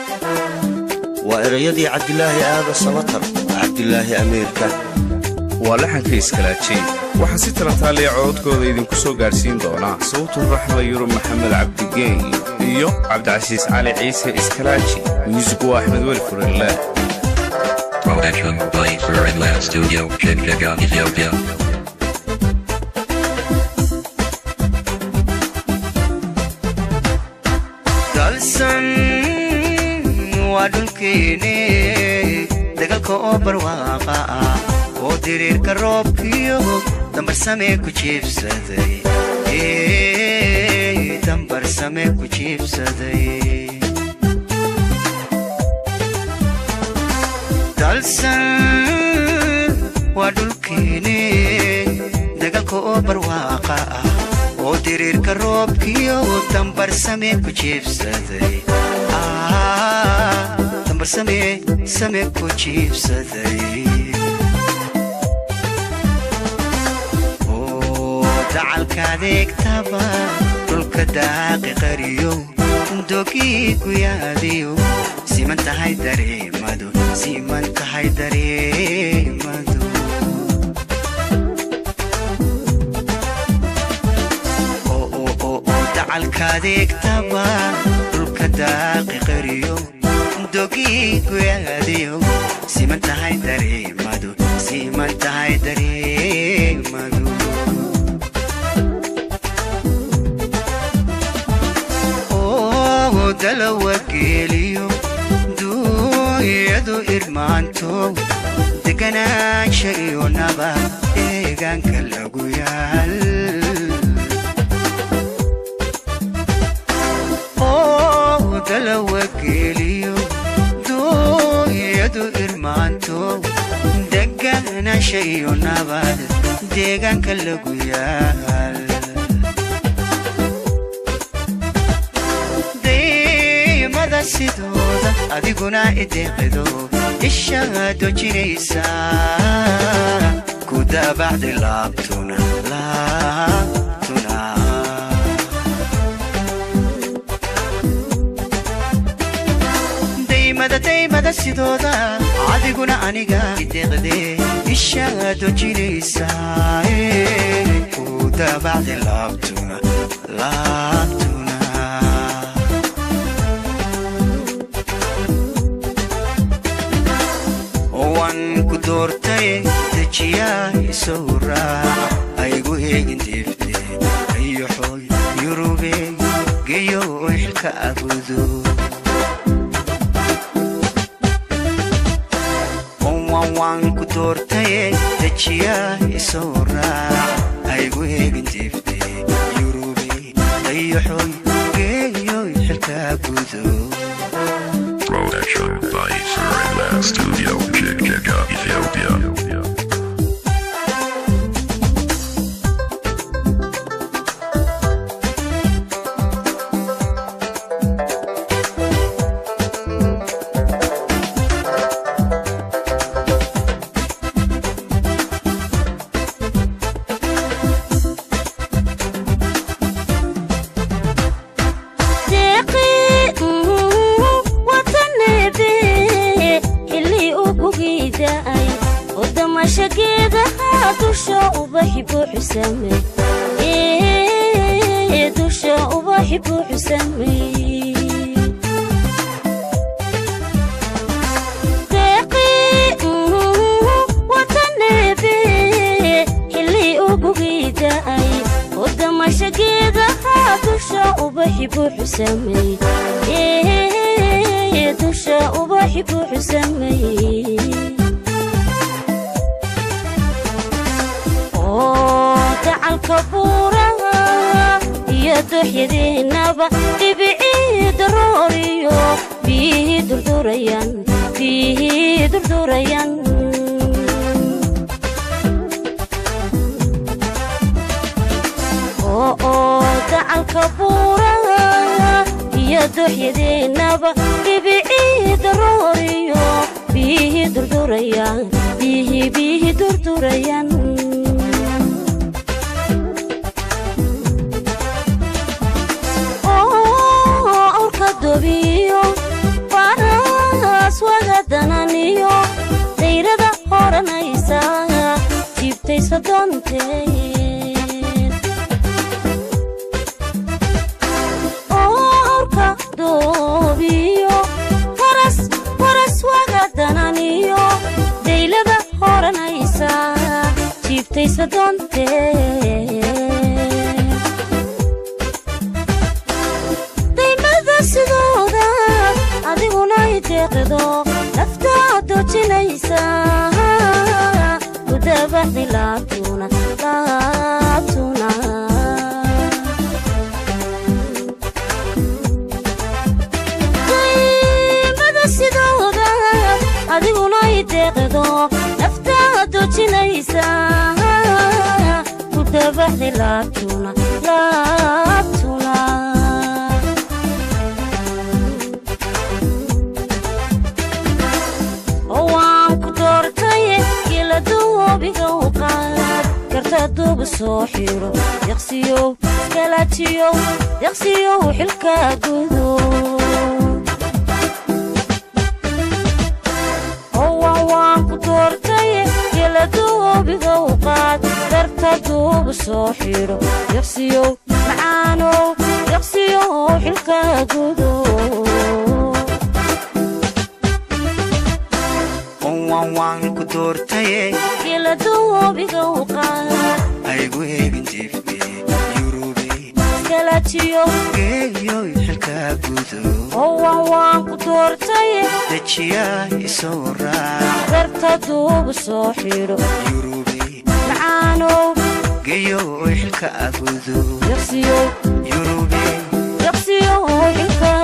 وإريدي عبد الله آذا السلطر عبد الله أميركا ولحن في إسكالاتشي وحسيت رتالي عود كود إذن كسو قارسين دونا صوت الرحمة يورو محمد عبد الجين إيو عبد العزيز علي عيسى إسكالاتشي ميوزيكو أحمد ولفر الله Production by Ferinland Studio, Chicago, Ethiopia. dalsan wadulkeene dagalka oo barwaaqa ah oo diriirka roobkiyo dambar samee ku jiibsaday dambar samee ku jiibsaday dalsan wadulkeene dagalka oo barwaaqa ah oo diriirka roobkiyo dambar samee ku jiibsaday dambar samee ku jiibsaday oo dacalka adeegtaba dhulka daaqi qariyo dogii ku yaadiyo siman tahay dareemadu dacalkadeegtaba dhulka daaqi qariyo dogii ku yaadiyo siman tahay dareemadu oo dalawa geeliyo duuyadu irmaanto deganaansha iyo nabad deegaanka lagu yaal dalawa geeliyo duuyadu irmaanto deganaansha iyo nabad deegaanka lagu yaal daymada sidooda adiguna ideeqido ishaado jiraysa ku daabacdi laabtuna daymada sidooda adiguna aniga ideeqde ishaado jiraysa ku daabacdi laabtuna waan ku doortay dejiyaa isoo raaca aygu eegin deefte iyo xooy yurube geeyo xilka abudo waan ku doortay dejiyaa isoo raaca aygu eegin deefte yurube iyo xooy geeyo xilka abudo Production by Ferinland Studio, Chicago, Ethiopia. Oh, adkaysa doontee daymada sidooda adiguna ideeqdo naftaa doojinaysa ku dabaxdi laabtuna daymada sidooda adiguna ideeqdo naftaa doojinaysa ku dabaxdi laabtuna waan ku doortay gela doobiga u qaad karta duuba soo xiro yaqsiyow kalaajiyow yaqsiyow xilka gudo waan ku doortay gela doobiga u qaad karta duuba soo xiro yaqsiyow macaanow yaqsiyow xilka gudo waan ku doortaye gela doobiga u qaad aygu eegin jiifbe yurube kalaajiyow geeyo xilka gudo waan ku doortay dejiyaa isoo raac karta duuba soo xiro yurube macaanow geeyo xilka gudo yaqsiyow yurube yaqsiyow xilka